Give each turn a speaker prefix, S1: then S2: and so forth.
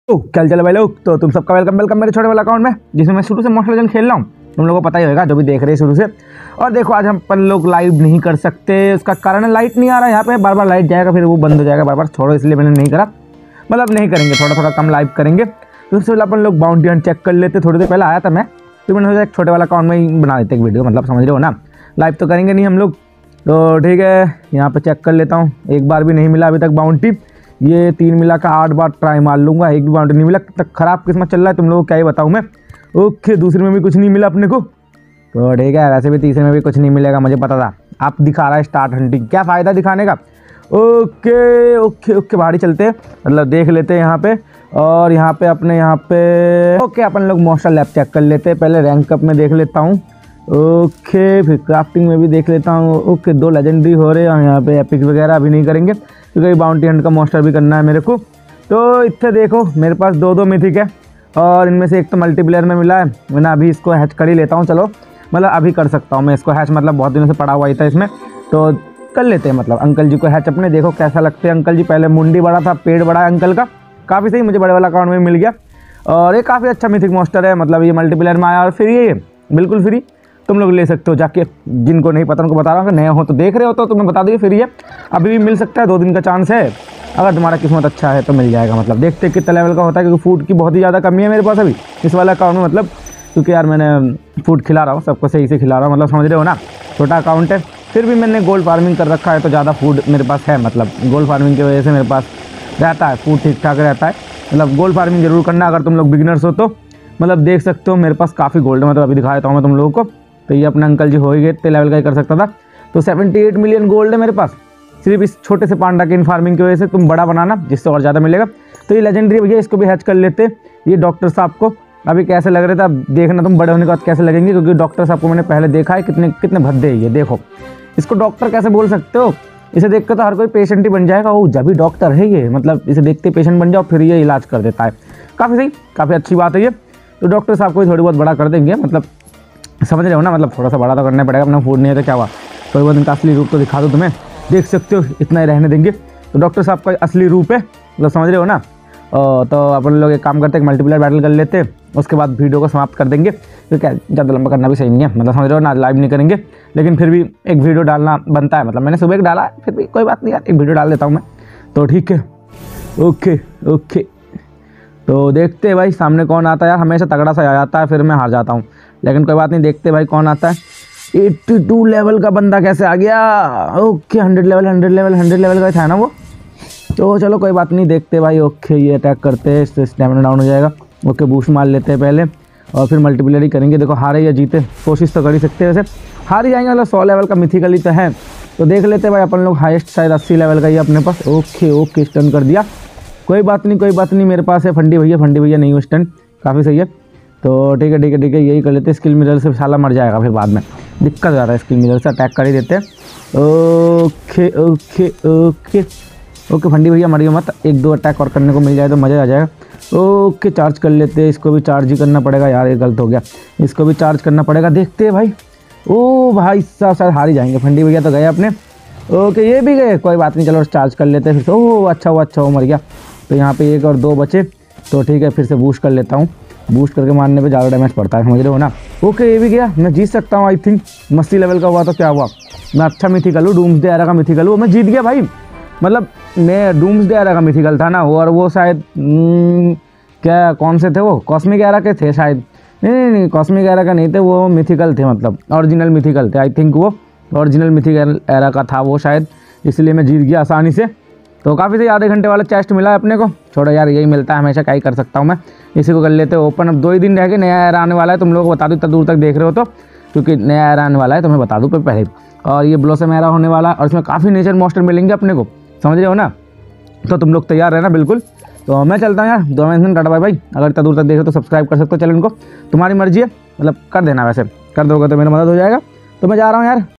S1: चल चलो भाई लोग, तो तुम सबका वेलकम मेरे छोटे वाला अकाउंट में, जिसमें मैं शुरू से मोस्ट लेजेंड खेल रहा हूँ। तुम लोगों को पता ही होगा जो भी देख रहे हैं शुरू से। और देखो आज हम अपन लोग लाइव नहीं कर सकते, उसका कारण है लाइट नहीं आ रहा है यहाँ पे। बार बार लाइट जाएगा फिर वो बंद हो जाएगा बार बार, छोड़ो इसलिए मैंने नहीं करा। मतलब नहीं करेंगे, थोड़ा थोड़ा कम लाइव करेंगे। तो सबसे पहले अपन लोग बाउंटी हंट चेक कर लेते। थोड़ी देर पहले आया था मैं, तो मैंने सोचा एक छोटे वाला अकाउंट में ही बना देते एक वीडियो, मतलब समझ रहे हो ना। लाइव तो करेंगे नहीं हम लोग, तो ठीक है यहाँ पे चेक कर लेता हूँ। एक बार भी नहीं मिला अभी तक बाउंटी। ये 3 मिला का 8 बार ट्राई मार लूँगा, एक भी बाउंटी नहीं मिला। तक खराब किस्मत चल रहा है, तुम लोगों को क्या ही बताऊँ मैं। ओके, दूसरे में भी कुछ नहीं मिला अपने को, तो ठीक है। वैसे भी तीसरे में भी कुछ नहीं मिलेगा, मुझे पता था। आप दिखा रहा है स्टार्ट हंटिंग, क्या फ़ायदा दिखाने का। ओके ओके ओके, बाहर चलते हैं, मतलब देख लेते हैं यहाँ पे। और यहाँ पे अपने यहाँ पे ओके अपन लोग मोस्टर लैब चेक कर लेते हैं। पहले रैंक अप में देख लेता हूँ। ओके, फिर क्राफ्टिंग में भी देख लेता हूँ। ओके, 2 लेजेंडरी हो रहे हैं यहाँ पे। एपिक वगैरह अभी नहीं करेंगे क्योंकि बाउंटी हंट का मोस्टर भी करना है मेरे को। तो इतने देखो मेरे पास 2 मिथिक है, और इनमें से एक तो मल्टीप्लेयर में मिला है। मैंने अभी इसको हैच कर ही लेता हूँ, चलो मतलब अभी कर सकता हूँ मैं इसको हैच, मतलब बहुत दिनों से पड़ा हुआ ही था इसमें, तो कर लेते हैं। मतलब अंकल जी को हैच अपने, देखो कैसा लगते हैं अंकल जी। पहले मुंडी बड़ा था, पेड़ बड़ा है अंकल का, काफ़ी सही। मुझे बड़े वाला अकाउंट में मिल गया, और ये काफ़ी अच्छा मिथिक मोस्टर है। मतलब ये मल्टीप्लेयर में आया और फ्री है, ये बिल्कुल फ्री। तुम लोग ले सकते हो जाके, जिनको नहीं पता उनको बता रहा हूँ। नए हो तो देख रहे हो तो तुम्हें बता दीजिए, फ्री है, अभी भी मिल सकता है। 2 दिन का चांस है, अगर तुम्हारा किस्मत अच्छा है तो मिल जाएगा। मतलब देखते कितना लेवल का होता है, क्योंकि फूड की बहुत ही ज़्यादा कमी है मेरे पास अभी इस वाला अकाउंट में। मतलब क्योंकि यार मैंने फूड खिला रहा हूँ सबको, सही से खिला रहा हूँ, मतलब समझ रहे हो ना। छोटा अकाउंट है, फिर भी मैंने गोल्ड फार्मिंग कर रखा है, तो ज़्यादा फूड मेरे पास है। मतलब गोल्ड फार्मिंग की वजह से मेरे पास रहता है फूड, ठीक ठाक रहता है। मतलब गोल्ड फार्मिंग जरूर करना अगर तुम लोग बिगिनर्स हो तो। मतलब देख सकते हो मेरे पास काफ़ी गोल्ड है, मतलब अभी दिखा देता हूँ मैं तुम लोगों को। तो ये अपना अंकल जी हो ही गए, इतने लेवल का ही कर सकता था। तो 78 मिलियन गोल्ड है मेरे पास, सिर्फ इस छोटे से पांडा के इन फार्मिंग की वजह से। तुम बड़ा बनाना जिससे और ज़्यादा मिलेगा। तो ये लेजेंडरी भैया, इसको भी हैच कर लेते। ये डॉक्टर साहब को अभी कैसे लग रहे थे, अब देखना तुम बड़े होने के बाद कैसे लगेंगे, क्योंकि डॉक्टर साहब को मैंने पहले देखा है, कितने कितने भद्दे है ये। देखो इसको डॉक्टर कैसे बोल सकते हो, इसे देख कर तो हर कोई पेशेंट ही बन जाएगा। वो जब भी डॉक्टर है ये, मतलब इसे देखते पेशेंट बन जाओ, फिर ये इलाज कर देता है। काफ़ी सही, काफ़ी अच्छी बात है ये। तो डॉक्टर साहब को थोड़ी बहुत बड़ा कर देंगे, मतलब समझ रहे हो ना। मतलब थोड़ा सा बड़ा तो करना पड़ेगा, अपना फूड नहीं है तो क्या हुआ। थोड़ी बहुत इनका असली रूप तो दिखा दो तुम्हें, देख सकते हो, इतना ही रहने देंगे। तो डॉक्टर साहब का असली रूप है, मतलब समझ रहे हो ना। तो अपन लोग एक काम करते हैं, मल्टीप्लेयर बैटल कर लेते हैं, उसके बाद वीडियो को समाप्त कर देंगे। तो क्या ज़्यादा लंबा करना भी सही नहीं है, मतलब समझ रहे हो ना। लाइव नहीं करेंगे, लेकिन फिर भी एक वीडियो डालना बनता है। मतलब मैंने सुबह एक डाला है, फिर भी कोई बात नहीं यार, एक वीडियो डाल देता हूँ मैं, तो ठीक है। ओके ओके, तो देखते हैं भाई सामने कौन आता है। यार हमेशा तगड़ा सा आ जाता है, फिर मैं हार जाता हूँ, लेकिन कोई बात नहीं, देखते भाई कौन आता है। 82 लेवल का बंदा कैसे आ गया। ओके, 100 लेवल का था ना वो, तो चलो कोई बात नहीं, देखते भाई। ओके, ये अटैक करते हैं, इससे स्टैमिना डाउन हो जाएगा। ओके, बूस्ट मार लेते हैं पहले, और फिर मल्टीप्लेयर ही करेंगे। देखो हारे या जीते, कोशिश तो कर ही सकते हैं। वैसे हार ही जाएंगे, मतलब 100 लेवल का मिथिकली तो है। तो देख लेते हैं भाई, अपन लोग हाईएस्ट शायद 80 लेवल का ही अपने पास। ओके ओके, स्टन कर दिया, कोई बात नहीं, मेरे पास है फंडी भैया नहीं हो स्टन, काफ़ी सही है। तो ठीक है, यही कर लेते हैं। स्किल मिरर से साला मर जाएगा, फिर बाद में दिक्कत हो जाता है। स्किल मिरर से अटैक कर ही देते हैं। ओके ओके ओके ओके, फंडी भैया मरियो मत, 1-2 अटैक और करने को मिल जाए तो मज़ा आ जाएगा। ओके, चार्ज कर लेते हैं, इसको भी चार्ज ही करना पड़ेगा यार, ये गलत हो गया, इसको भी चार्ज करना पड़ेगा। देखते हैं भाई। ओ भाई साहब, शायद हार ही जाएंगे। फंडी भैया तो गए अपने। ओके, ये भी गए, कोई बात नहीं, चलो चार्ज कर लेते हैं फिर से। ओह अच्छा वो मर गया। तो यहाँ पे 1 और 2 बचे, तो ठीक है, फिर से बूस्ट कर लेता हूँ। बूस्ट करके मारने पे ज़्यादा डैमेज पड़ता है, समझ रहे हो ना। ओके, ये भी गया, मैं जीत सकता हूँ आई थिंक। 80 लेवल का हुआ तो क्या हुआ, मैं अच्छा मिथिकल हूँ, डूम्सडे एरा का मिथिकल हूँ, मैं जीत गया भाई। मतलब मैं डूम्सडे एरा का मिथिकल था ना, और वो शायद क्या कौन से थे वो, कॉस्मिक एरा के थे शायद। नहीं, कॉस्मिक एरा का नहीं थे वो, मिथिकल थे, मतलब ओरिजिनल मिथिकल थे आई थिंक। वो ओरिजिनल मिथिकल एरा का था वो शायद, इसलिए मैं जीत गया आसानी से। तो काफ़ी सही, आधे घंटे वाला चेस्ट मिला है अपने को। छोड़ो यार, यही मिलता है हमेशा, क्या ही कर सकता हूँ मैं। इसी को कर लेते हैं ओपन। अब 2 ही दिन रह गए, नया एरा आने वाला है। तुम लोगों को बता दूँ, इतना दूर तक देख रहे हो तो, क्योंकि नया एरा आने वाला है, तो मैं बता दूँ पहले। और ये ब्लॉसम एरा होने वाला है, और इसमें काफ़ी नेचर मॉन्स्टर मिलेंगे अपने को, समझ रहे हो ना। तो तुम लोग तैयार रहना बिल्कुल। तो मैं चलता हूँ यार, 2 मिनट, टाटा बाय बाय। अगर इतना दूर तक देख रहे हो तो सब्सक्राइब कर सकते हो चैनल को, तुम्हारी मर्जी है, मतलब कर देना, वैसे कर दोगे तो मेरा मदद हो जाएगा। तो मैं जा रहा हूँ यार।